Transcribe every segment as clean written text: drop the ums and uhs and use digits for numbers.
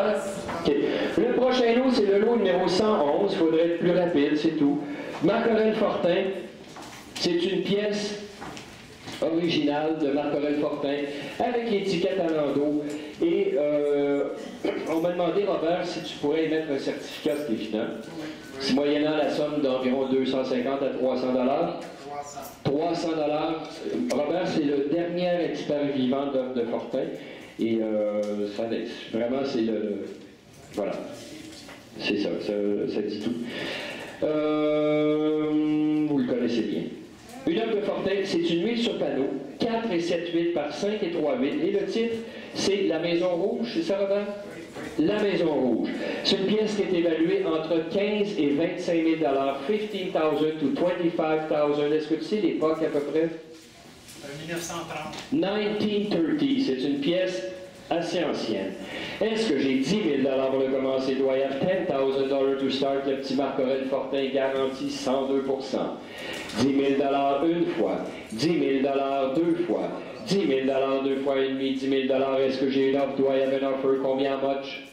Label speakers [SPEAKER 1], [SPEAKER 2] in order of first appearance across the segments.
[SPEAKER 1] clair? OK. Le prochain lot, c'est le lot numéro 111. Il faudrait être plus rapide, c'est tout. Marc-Aurèle Fortin, c'est une pièce originale de Marc-Aurèle Fortin avec l'étiquette à l'endos. Et on m'a demandé, Robert, si tu pourrais émettre un certificat, c'est évident. C'est moyennant la somme d'environ 250 à 300 300 Robert, c'est le dernier expert vivant d'œuvre de Fortin. Et vraiment, c'est le... Voilà. C'est ça, ça dit tout. Vous le connaissez bien. Une œuvre de Fortin, c'est une huile sur panneau, 4 et 7 huiles par 5 et 3 huiles. Et le titre, c'est La Maison Rouge, c'est ça, Robert? La Maison Rouge. C'est une pièce qui est évaluée entre 15 et 25 000 $, 15 000 to 25 000. Est-ce que tu sais l'époque à peu près?
[SPEAKER 2] 1930.
[SPEAKER 1] 1930. C'est une pièce assez ancienne. Est-ce que j'ai 10 000 $ pour le commencer? Do I have $10,000 to start? Le petit Marc-Aurèle Fortin garantit 102 10 000 $ une fois, 10 000 $ deux fois, 10 000 $ deux fois et demi, 10 000 $. Est-ce que j'ai une offre? Do I have an offer? Combien much?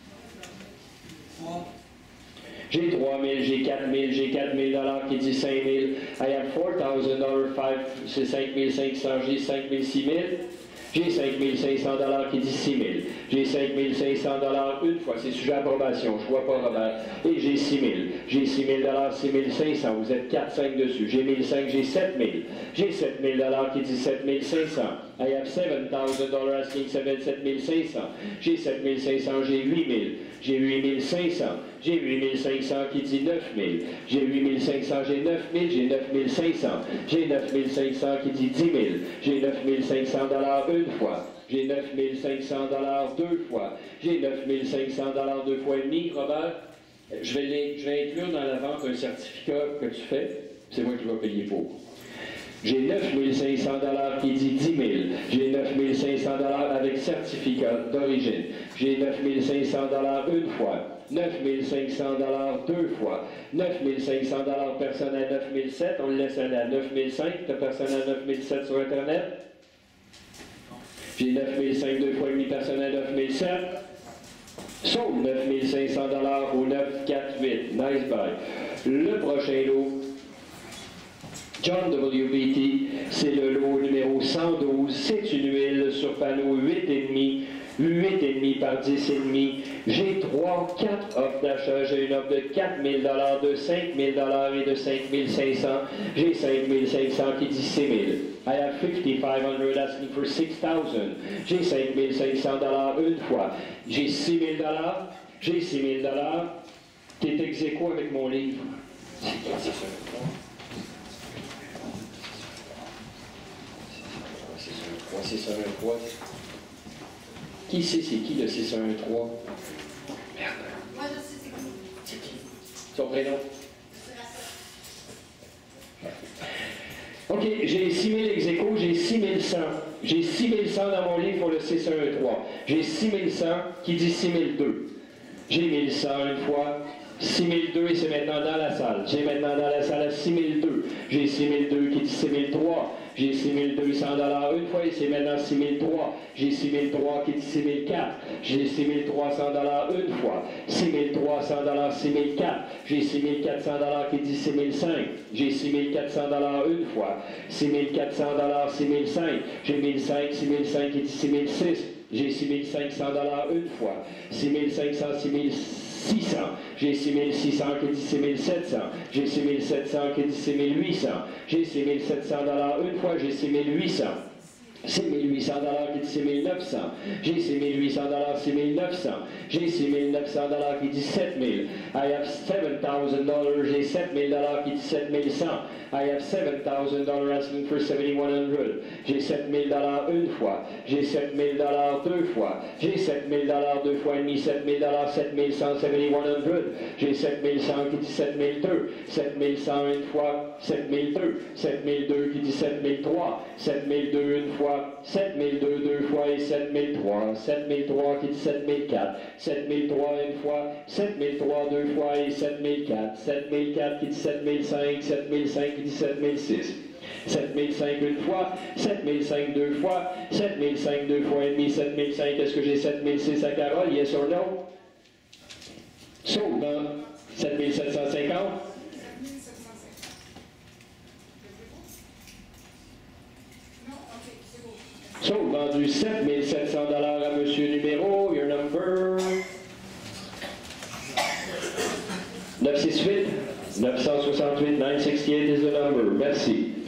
[SPEAKER 1] J'ai 3 000, j'ai 4 000, j'ai 4 000 $ qui dit 5 000. I have $4,000, c'est 5 500, j'ai 5 000, 6 000. J'ai 5 500 $ qui dit 6 000. J'ai 5 500 $ une fois, c'est sujet à approbation, je vois pas Robert. Et j'ai 6 000. J'ai 6 000 $, 6 500, vous êtes 4-5 dessus. J'ai 1 500, j'ai 7 000. J'ai 7 000 $ qui dit 7 500. I have $7,000 asking 7 500. J'ai 7 500, j'ai 8 000. J'ai 8 500. J'ai 8 500 qui dit 9 000. J'ai 8 500, j'ai 9 000. J'ai 9 500. J'ai 9 500 qui dit 10 000. J'ai 9 500 $ une fois. J'ai 9 500 $ deux fois. J'ai 9 500 $ deux fois et demi. Robert, je vais inclure dans la vente un certificat que tu fais. C'est moi qui vais payer pour. J'ai 9 500 $ qui dit 10 000. J'ai 9 500 $ avec certificat d'origine. J'ai 9 500 $ une fois. 9 500 $ deux fois. 9 500 $ personne à 9 700. On le laisse aller à 9 500. Tu as personne à 9 700 sur Internet? J'ai 9 500 deux fois et demi, personne à 9 700. Sauf 9 500 $ au 9 4 8. Nice buy. Le prochain lot, John WBT, c'est le lot numéro 112. C'est une huile sur panneau 8,5. 8,5 par 10,5. J'ai 4 offres d'achat. J'ai une offre de 4 000 $, de 5 000 $ et de 5 500. J'ai 5 500 qui dit 6 000. I have 5,500 asking for 6,000. J'ai 5 500 $ une fois. J'ai 6 000 $. J'ai 6 000 $. T'es ex aequo avec mon livre. C'est ça, un 3. Qui sait c'est qui le 613? Merde.
[SPEAKER 3] Moi, je sais c'est qui.
[SPEAKER 1] C'est qui? Son prénom? OK, j'ai 6 000 ex aequo, j'ai 6 100. J'ai 6 100 dans mon livre pour le 613. J'ai 6 100 qui dit 6 002. J'ai 1 100 une fois. 6 002 et c'est maintenant dans la salle. J'ai maintenant dans la salle à 6 002. J'ai 6 002 qui dit 6 003. J'ai 6 200 $ une fois et c'est maintenant 6 003. J'ai 6 003 qui dit 6 004. J'ai 6 300 $ une fois. 6 300 $, 6 004. J'ai 6 400 $ qui dit 6 500. J'ai 6 400 $ une fois. 6 400 $, 6 500. J'ai 1 500, 6 500 qui dit 6 600. J'ai 6 500 $ une fois. 6 500, 6 600. J'ai 6 600 qui dit 6 700. J'ai 6 700 qui dit 6 800. J'ai 6 700 $ une fois. J'ai 6 800. 6 800 $ qui dit 6 900. J'ai 6 800 $, 6 900. J'ai 6 900 $ qui dit 7 000. I have $7,000. J'ai 7 000 $ qui dit 7 100. I have $7,000 asking for 7,100. J'ai 7 000 $ une fois. J'ai 7 000 $ deux fois. J'ai 7 000 $ deux fois et demi. 7 000 $, 7 100, 7,100. J'ai 7 100 qui dit 7 002. 7 100 une fois. 7 002. 7 002 qui dit 7 003. 7 002 une fois. 7 002 deux fois et 7 003. 7 003 qui dit 7 004. 7 003 une fois. 7 003 deux fois et 7 004. 7 004 qui dit 7 500. 7 500 qui dit 7 600. 7005 une fois, 7005 deux fois, 7005 deux fois et demi, 7005. Est-ce que j'ai 7006 à Carole? Yes or no? Sauf dans 7750. Sauf vendu 7700 $ à monsieur numéro, your number 968, 968, 968 is the number. Merci.